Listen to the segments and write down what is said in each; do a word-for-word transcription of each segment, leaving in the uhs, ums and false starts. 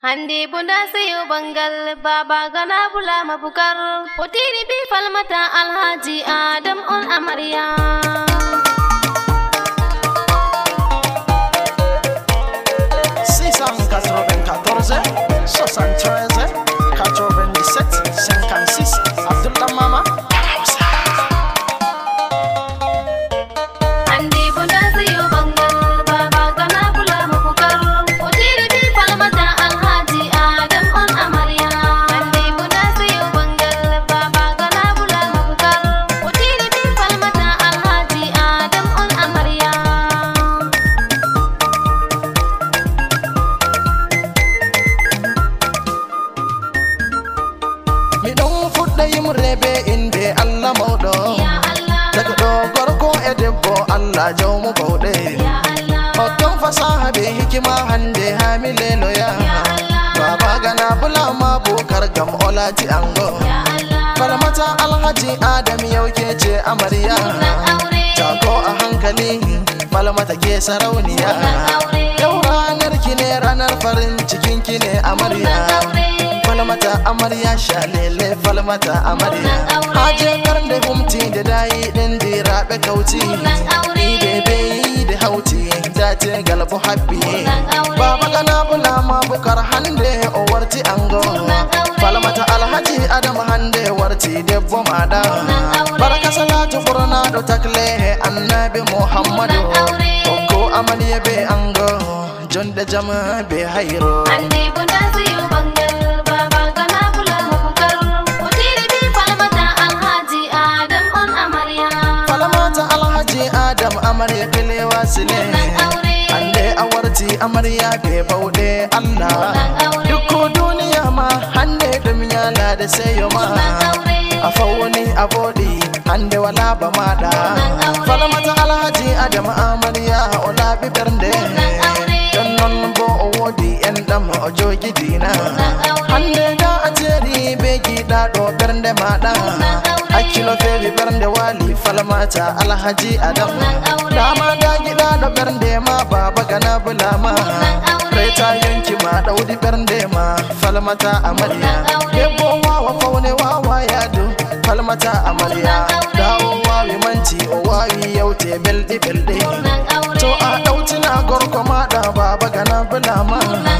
Handi bunda sayo bangal baba gana bula mabukar Potiri bi falmata Alhaji Adam on amarya six cent quatre-vingt-quatorze soixante-treize quatre-vingt-dix-sept cinquante-six Abdullah Mama Allah jawmu bauɗe hoton fasaha be hikima hande hamile loya baba gana bula ma bokar gam olati ango falmata Alhaji Adam yau ke ce amarya tako a hankali falmata ke sarauniya yau ranar ki ne ranar farin cikin ki ne amarya falmata amarya shalele falmata amarya haje karnde humti da dai din di rabe kauti ide be ide hauti dace galbu habbi baba gana bula ma bukar hande o warti ango falmata Alhaji Adam hande warti debbo mada baraka salatu qur'ana do takle annabi Muhammadu ko amaliye be ango jonde jama be hayro andi bunda sayo bangal baba gana bula mabukar Potiri bi falmata Alhaji Adam on amarya falmata Alhaji Adam amarya kile wasile ande awarti amarya be baude Allah dukko duniya ma hande dunya la da sayo ma afawni abodi hande wala ba mada falmata Alhaji Adam amarya ola bi bernde don non bo wodi en dam o jogi dina hande da ateri be gida do bernde mada akilo fevi bernde wali falmata Alhaji Adam dama da gida do bernde ma baba gana bulama reta yanki ma daudi bernde ma falmata amarya yebo wawa faune wawa yadu falmata amarya dawo wawi manti o wawi yaute belde belde to a dauti na gorko ma da baba gana bulama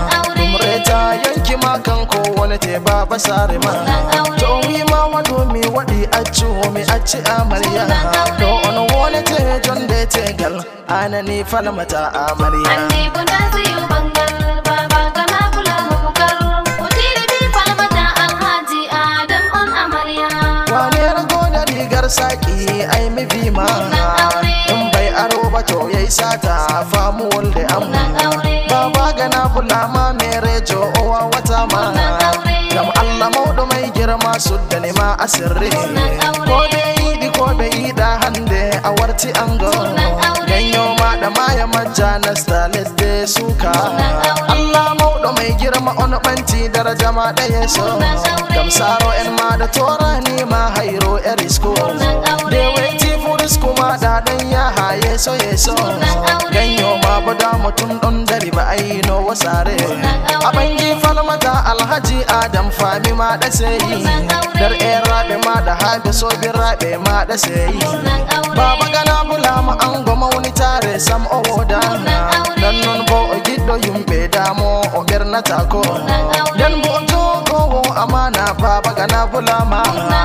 reta yanki ma kanko wani te baba sare ma to wi ma wado mi wadi accu mi acci amarya to on woni te jonde te gal anani falmata amarya andi bunda sayo bangal baba gana bula mabukar Potiri bi falmata Alhaji Adam on amarya wane rago da rigar saki ai mi bi ma in bai aro ba to yayi sata famu walde amma baba gana bula ma mere jo owa wata ma gam Allah maudo mai girma sudda ne ma asirri ko dai di ko bai da hande a warti ango ganyo ma da maya majja na stales de suka Allah maudo mai girma on banti daraja ma da yeso gam saro en ma da tora ni ma hairo erisko de weti furisku ma da dan ya haye so yeso ganyo ma boda mutun don dari ba ai no wasare abangi falmata Alhaji Adam fami ma da sai dar erabe ma da habe so bi rabe ma da sai baba gana bula ma ango mauni tare sam o woda dan non bo o giddo yumbe damo o bernata ko dan bo jogo wo amana baba gana bula ma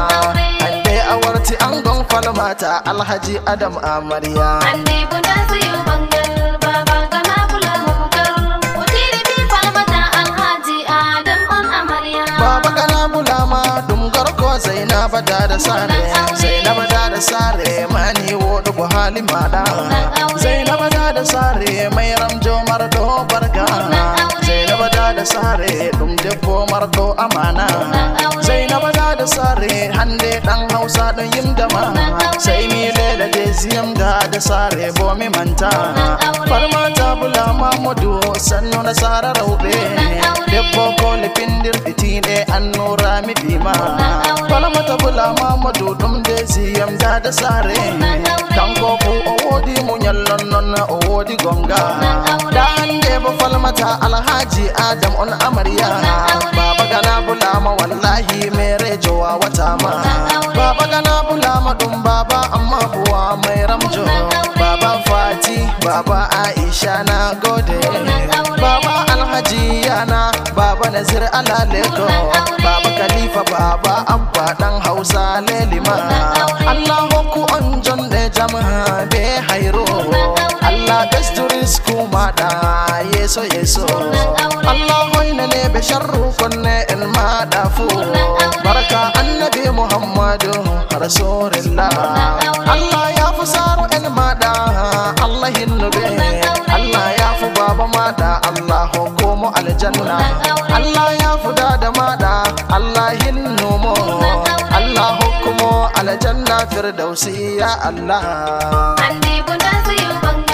ande awarti angon falmata Alhaji Adam amarya andi bunda sayo bangal baba gana bula mabukar Potiri bi falmata Alhaji Adam on amarya baba gana bula ma dum gorko Zainaba da da sare Zainaba da da sare mani wodo ko hali mada Zainaba da da sare mai ramjo mardo barga Zainaba da da sare dum debbo mardo amana Zainaba da da sare hande dan Hausa dan yimdama sai mi lela de ziyam da da sare bo mi manta farmata bula mamudu sanno na sara raube debbo ko le pindir bitine annura mi bima farmata bula mamudu dum de ziyam da da sare kanko ko o wodi munyallon non o wodi gonga da hande bo falmata alhaji adam on amarya baba gana bulama wallahi mere jowa wata ma baba gana bulama dum baba amma buwa mai ramjo baba fati baba aisha na gode baba alhaji yana baba nazir alaleko baba khalifa baba abba dan hausa lelima allahu ku on jonde jama'a be hayro allah besturis kuma da yeso yeso allah hoyna ne be sharru konne el madafu baraka annabi muhammadu rasulullah allah ya fusaru el mada allah hinube allah ya fu baba mada allah hukumu aljanna allah ya fu da mada allah hinnumo allah hukumu aljanna firdausi ya allah andi bunda sayu banga